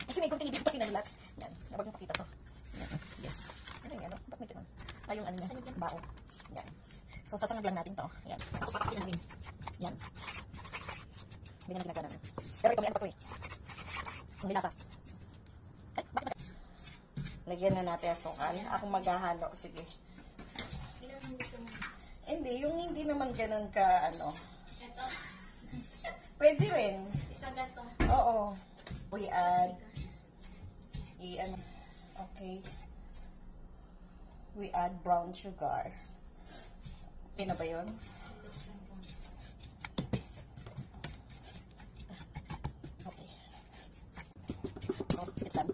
Kasi may kunting hindi pa kinalat. Yan. Huwag nyo pakita to. Yan. Yes. Ano yung ano? Ba't may ganun? Yung ano niya. Bao. Yan. So, sasangag lang natin to. Yan. Tapos papakitin namin. Yan. Hindi na ginagawa namin. Pero ito may ano pa to eh. Hindi lasa. Ay, bakit? Lagyan na natin asukal. Ako maghahalo. Sige. Hindi. Yung hindi naman ganun ka ano. Ito. Pwede rin. Isa gato. Oo. We add. Okay. We add brown sugar. Okay na ba yun? Okay. So, it's done.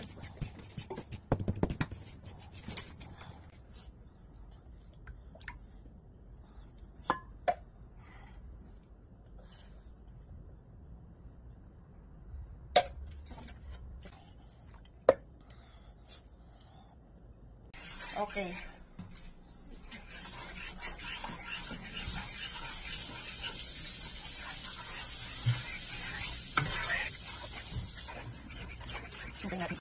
Okay. Okay natin.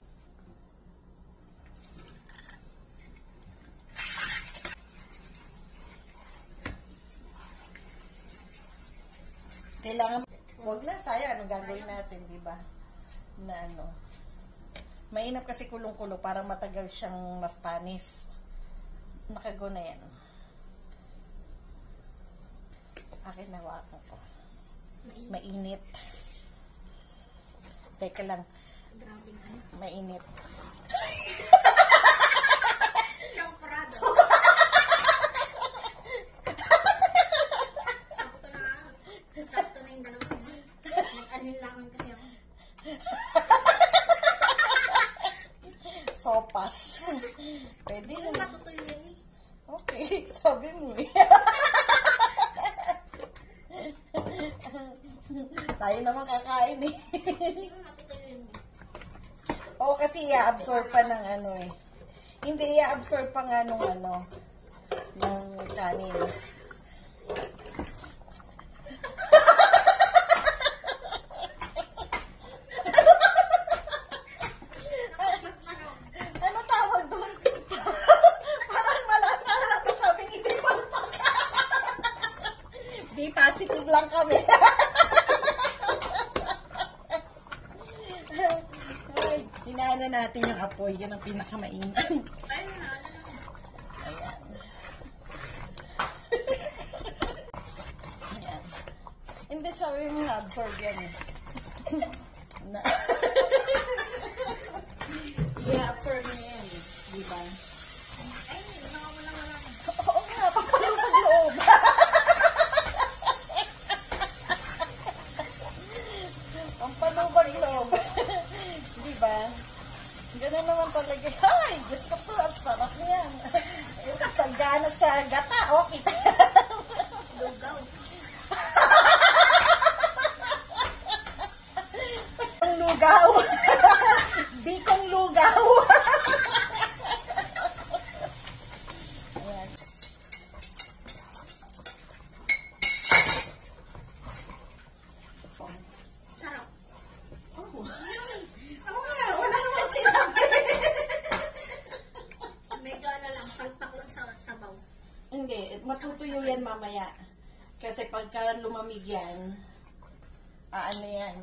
Kailangan, huwag na, sayang, anong gagawin natin, di ba? Na ano. Mainap kasi kulong-kulo para matagal siyang mas panis. Nakago na yan. Akin na wakan ko. Mainit. Teka lang. Mainit. Champorado. Sakto na yung dalawa. Nag-anilangan kasi ako. Sopas. Pwede Hindi na. mo matutuyo yan eh. Okay, sabi mo eh. Tayo naman kakain eh. Hindi mo matutuyo yan eh. Oo, kasi i-absorb pa ng ano eh. Hindi, i-absorb pa nga nung ano, ng kanin. Ano tawag doon? Parang parang nasasabing hindi palpak. Di positive lang kami. Ay, hinaana natin yung apoy. Yan ang pinakamainit. Ayan. Ayan. Hindi, sabi mo na-absorb yan eh. I-absorb mo yan eh. Diba? Ay, wala. Oo nga, pampalutag loob. Pampalutag loob. Diba? Ganun naman talaga. Ay, gusto ko to. Ang sarap niyan. Sagana sa gata. Okay. Lugaw. Ang lugaw. Bikong lugaw. Ayan. Sarap. Oh. Oo nga, wala naman sinabi. Medyo ano lang, palpak lang sa sabaw. Hindi, matutuyo yan mamaya. Kasi pagka lumamig yan, ano yan?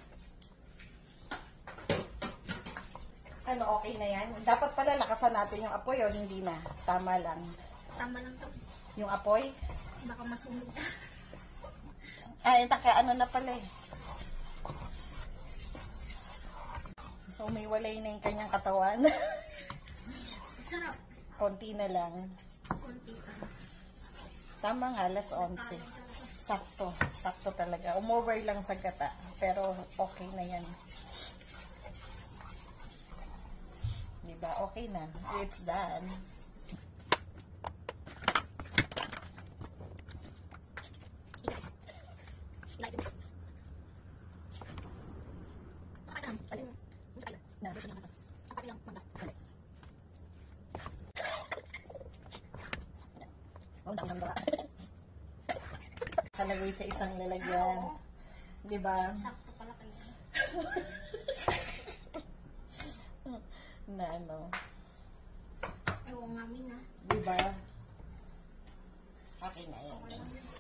Ano, okay na yan? Dapat pala lakasan natin yung apoy o hindi na? Tama lang. Tama lang to. Yung apoy? Baka masunog. Ay, ano na pala eh. So, may walay na yung kanyang katawan. Sarap. Konti na lang. Kunti pa. Tama nga, alas 11. Sakto. Sakto talaga. Umover lang sa gata. Pero, okay na yan. Diba? Okay na. It's done. Kalagay sa isang lalagyan. Diba? Sakto pala kayo. na ano. Ewan nga, Mina. Diba? Okay na yan.